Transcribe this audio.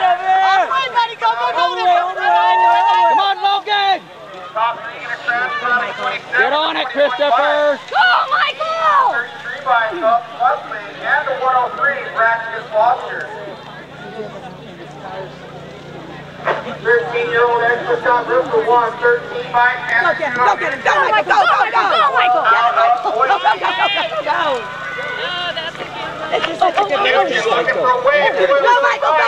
Come on, Logan! Get on it, Christopher! Go, Michael! 33 by Wesley and the 103, Braxton Foster. 13-year-old extra top roofer 1, 13 by Go get him, go get him, go Michael, go, go, go, go, Michael! Get him, Michael! Go, go, go, go, go! This is such a good Looking for a wave. Go, Michael, go!